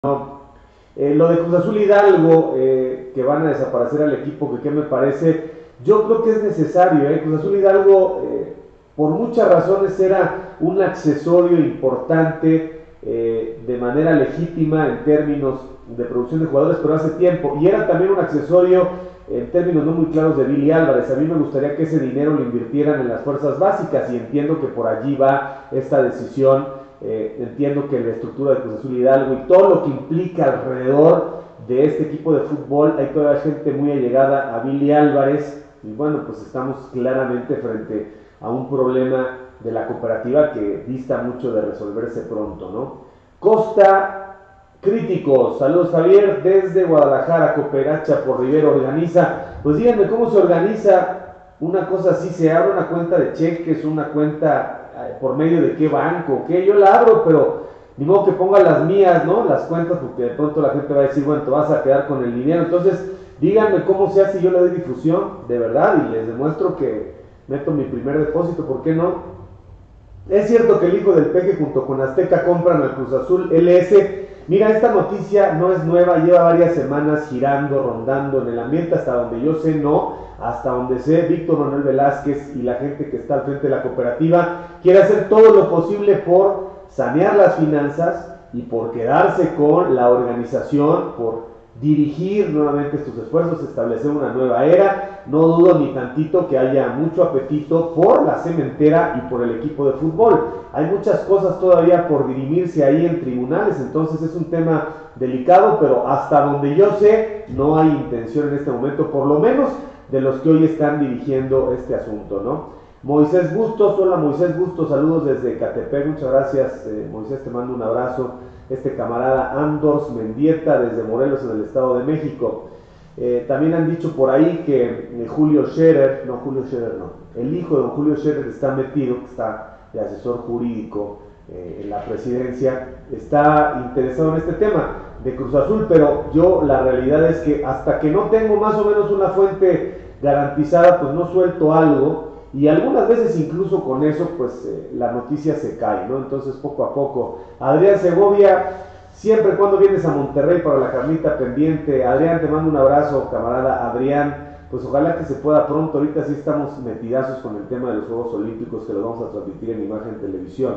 No. Lo de Cruz Azul Hidalgo, que van a desaparecer al equipo, que me parece, yo creo que es necesario. Cruz Azul Hidalgo, por muchas razones, era un accesorio importante de manera legítima en términos de producción de jugadores, pero hace tiempo, y era también un accesorio en términos no muy claros de Billy Álvarez. A mí me gustaría que ese dinero lo invirtieran en las fuerzas básicas, y entiendo que por allí va esta decisión. Entiendo que la estructura de Cruz Azul Hidalgo y todo lo que implica alrededor de este equipo de fútbol, hay toda gente muy allegada a Billy Álvarez, y bueno, pues estamos claramente frente a un problema de la cooperativa que dista mucho de resolverse pronto, ¿no? Costa Críticos, saludos Javier, desde Guadalajara. Cooperacha por Rivero organiza. Pues díganme cómo se organiza una cosa así. Se abre una cuenta de cheques, una cuenta por medio de qué banco, qué, yo la abro, pero ni modo que ponga las mías, ¿no? Las cuentas, porque de pronto la gente va a decir, bueno, te vas a quedar con el dinero. Entonces, díganme cómo se hace, yo le doy difusión, de verdad, y les demuestro que meto mi primer depósito, ¿por qué no? Es cierto que el hijo del Peje junto con Azteca compran al Cruz Azul LS. Mira, esta noticia no es nueva, lleva varias semanas girando, rondando en el ambiente, hasta donde yo sé no, hasta donde sé Víctor Manuel Velázquez y la gente que está al frente de la cooperativa quiere hacer todo lo posible por sanear las finanzas y por quedarse con la organización, por dirigir nuevamente estos esfuerzos, establecer una nueva era. No dudo ni tantito que haya mucho apetito por la cementera y por el equipo de fútbol. Hay muchas cosas todavía por dirimirse ahí en tribunales, entonces es un tema delicado, pero hasta donde yo sé no hay intención en este momento, por lo menos de los que hoy están dirigiendo este asunto, ¿no? Moisés Bustos, hola Moisés Bustos, saludos desde Ecatepec, muchas gracias Moisés, te mando un abrazo. Este camarada Andors Mendieta desde Morelos, en el Estado de México. También han dicho por ahí que Julio Scherer, el hijo de Julio Scherer está metido, que está de asesor jurídico en la presidencia, está interesado en este tema de Cruz Azul, pero yo la realidad es que hasta que no tengo más o menos una fuente garantizada, pues no suelto algo. Y algunas veces incluso con eso, pues la noticia se cae, ¿no? Entonces poco a poco. Adrián Segovia, siempre cuando vienes a Monterrey para la carnita pendiente. Adrián, te mando un abrazo, camarada Adrián. Pues ojalá que se pueda pronto. Ahorita sí estamos metidazos con el tema de los Juegos Olímpicos, que lo vamos a transmitir en imagen televisión.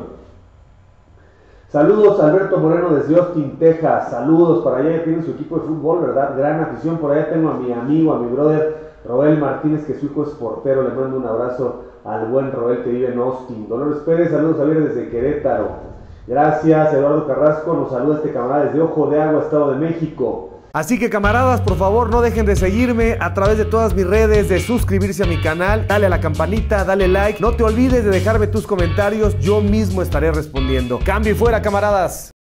Saludos Alberto Moreno desde Austin, Texas. Saludos para allá, ya tiene su equipo de fútbol, ¿verdad? Gran afición. Por allá tengo a mi amigo, a mi brother Roel Martínez, que su hijo es portero. Le mando un abrazo al buen Roel, que vive en Austin. Dolores Pérez, saludos Javier desde Querétaro. Gracias. Eduardo Carrasco nos saluda este camarada desde Ojo de Agua, Estado de México. Así que camaradas, por favor no dejen de seguirme a través de todas mis redes, de suscribirse a mi canal, dale a la campanita, dale like, no te olvides de dejarme tus comentarios, yo mismo estaré respondiendo. Cambio y fuera, camaradas.